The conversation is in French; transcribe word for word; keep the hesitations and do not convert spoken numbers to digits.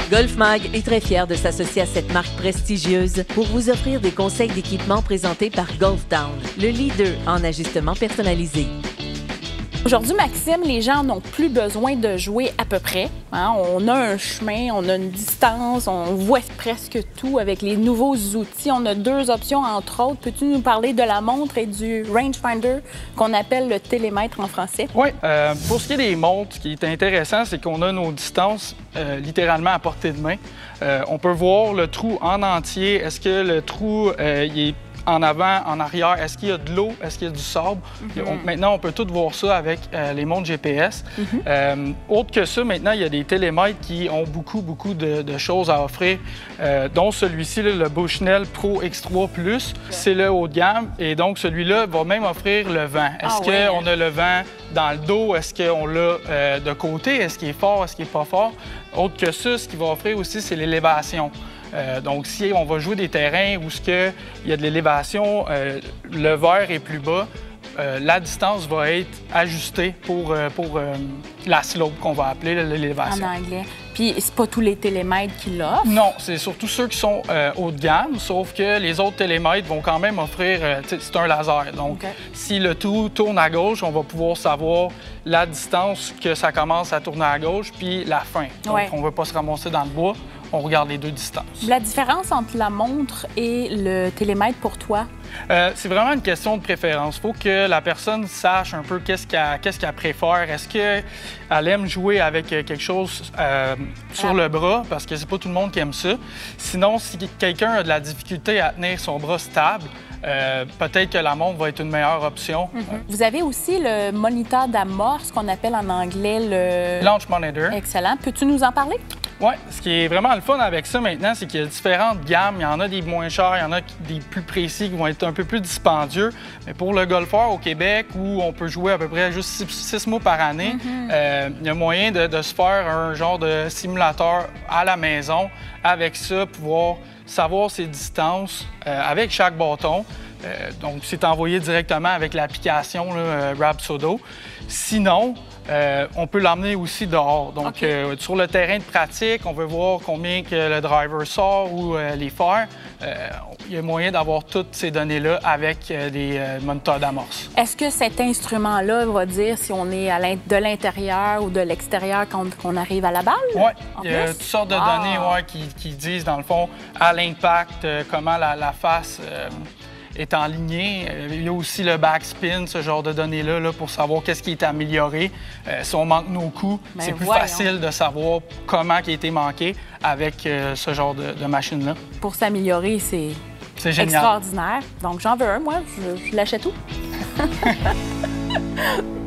GolfMag est très fier de s'associer à cette marque prestigieuse pour vous offrir des conseils d'équipement présentés par Golf Town, le leader en ajustement personnalisé. Aujourd'hui, Maxime, les gens n'ont plus besoin de jouer à peu près. Hein? On a un chemin, on a une distance, on voit presque tout avec les nouveaux outils. On a deux options, entre autres. Peux-tu nous parler de la montre et du rangefinder qu'on appelle le télémètre en français? Oui. Euh, pour ce qui est des montres, ce qui est intéressant, c'est qu'on a nos distances euh, littéralement à portée de main. Euh, on peut voir le trou en entier. Est-ce que le trou euh, il est en avant, en arrière, est-ce qu'il y a de l'eau, est-ce qu'il y a du sable? Mm-hmm. on, maintenant, on peut tout voir ça avec euh, les montres G P S. Mm-hmm. euh, autre que ça, maintenant, il y a des télémètres qui ont beaucoup, beaucoup de, de choses à offrir, euh, dont celui-ci, là, le Bushnell Pro X trois plus. C'est le haut de gamme et donc celui-là va même offrir le vent. Est-ce ah, qu'on ouais. a le vent dans le dos? Est-ce qu'on l'a euh, de côté? Est-ce qu'il est fort? Est-ce qu'il n'est pas fort? Autre que ça, ce qu'il va offrir aussi, c'est l'élévation. Euh, donc, si on va jouer des terrains où il y a de l'élévation, euh, le verre est plus bas, euh, la distance va être ajustée pour, euh, pour euh, la slope qu'on va appeler l'élévation. En anglais. Puis, c'est pas tous les télémètres qui l'offrent? Non, c'est surtout ceux qui sont euh, haut de gamme, sauf que les autres télémètres vont quand même offrir, euh, c'est un laser. Donc, okay. si le tout tourne à gauche, on va pouvoir savoir la distance que ça commence à tourner à gauche, puis la fin. Donc, ouais. on ne veut pas se ramasser dans le bois. On regarde les deux distances. La différence entre la montre et le télémètre pour toi? Euh, c'est vraiment une question de préférence. Il faut que la personne sache un peu qu'est-ce qu'elle qu'est-ce qu'elle préfère. Est-ce qu'elle aime jouer avec quelque chose euh, sur ah. le bras? Parce que c'est pas tout le monde qui aime ça. Sinon, si quelqu'un a de la difficulté à tenir son bras stable, Euh, peut-être que la montre va être une meilleure option. Mm-hmm. Vous avez aussi le moniteur d'amorce qu'on appelle en anglais le... Launch Monitor. Excellent. Peux-tu nous en parler? Oui. Ce qui est vraiment le fun avec ça maintenant, c'est qu'il y a différentes gammes. Il y en a des moins chers, il y en a des plus précis qui vont être un peu plus dispendieux. Mais pour le golfeur au Québec, où on peut jouer à peu près juste six, six mois par année, mm-hmm. euh, il y a moyen de, de se faire un genre de simulateur à la maison. Avec ça, pouvoir savoir ses distances euh, avec chaque bâton. Euh, donc, c'est envoyé directement avec l'application euh, Rapsodo. Sinon, euh, on peut l'emmener aussi dehors. Donc, okay. euh, sur le terrain de pratique, on veut voir combien que le driver sort ou euh, les fers. Euh, il y a moyen d'avoir toutes ces données-là avec euh, des euh, moniteurs d'amorce. Est-ce que cet instrument-là va dire si on est à de l'intérieur ou de l'extérieur quand on arrive à la balle? Oui, il y a toutes sortes de ah. données ouais, qui, qui disent, dans le fond, à l'impact, euh, comment la, la face euh, est en lignée. Il y a aussi le backspin, ce genre de données-là, là, pour savoir qu'est-ce qui est amélioré. Euh, si on manque nos coups, c'est plus voyons. facile de savoir comment il a été manqué avec euh, ce genre de, de machine-là. Pour s'améliorer, c'est extraordinaire. Donc, j'en veux un, moi. Je, je l'achète où?